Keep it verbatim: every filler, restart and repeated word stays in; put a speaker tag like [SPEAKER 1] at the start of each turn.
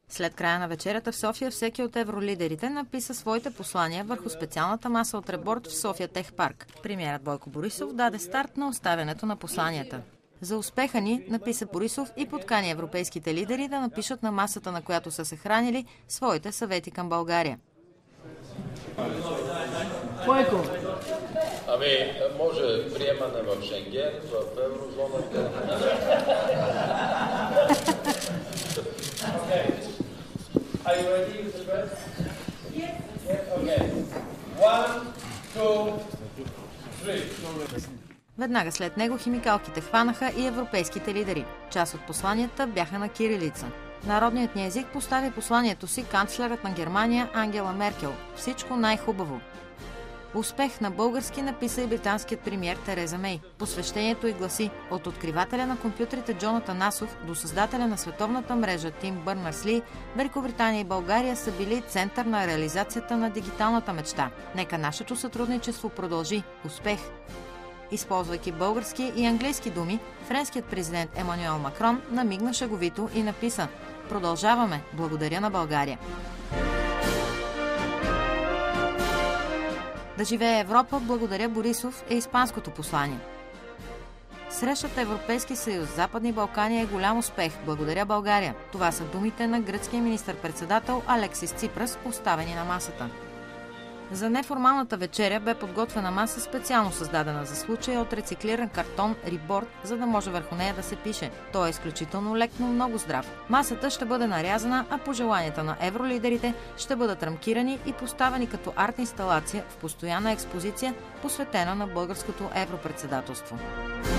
[SPEAKER 1] След края на вечерята в София всеки от евролидерите написа своите послания върху специалната маса от реборд в София Тех Парк. Премиерът Бойко Борисов даде старт на оставянето на посланията. За успеха ни, написа Борисов и подкани европейските лидери да напишат на масата, на която са се хранили, своите съвети към България.
[SPEAKER 2] Бойко!
[SPEAKER 3] Ами, може приемане в Шенген, в еврозоната. Are you ready with the press? Yes. Okay. One, two, three.
[SPEAKER 1] Веднага след него химикалките хванаха и европейските лидери. Част от посланията бяха на кирилица. Народният ни език постави посланието си канцлерът на Германия Ангела Меркел. Всичко най-хубаво. Успех на български написа и британският премиер Тереза Мей. Посвещението й гласи: от откривателя на компютрите Джон Атанасов до създателя на световната мрежа Тим Бърнърс-Ли, Великобритания и България са били център на реализацията на дигиталната мечта. Нека нашето сътрудничество продължи. Успех! Използвайки български и английски думи, френският президент Емануел Макрон намигна шеговито и написа: продължаваме, благодаря на България. Да живее Европа, благодаря Борисов е испанското послание. Срещата Европейски съюз, Западни Балкани е голям успех, благодаря България. Това са думите на гръцкия министър-председател Алексис Ципрас, поставени на масата. За неформалната вечеря бе подготвена маса, специално създадена за случая от рециклиран картон риборд, за да може върху нея да се пише. Той е изключително лек, но много здрав. Масата ще бъде нарязана, а пожеланията на евролидерите ще бъдат рамкирани и поставени като арт-инсталация в постоянна експозиция, посветена на българското европредседателство.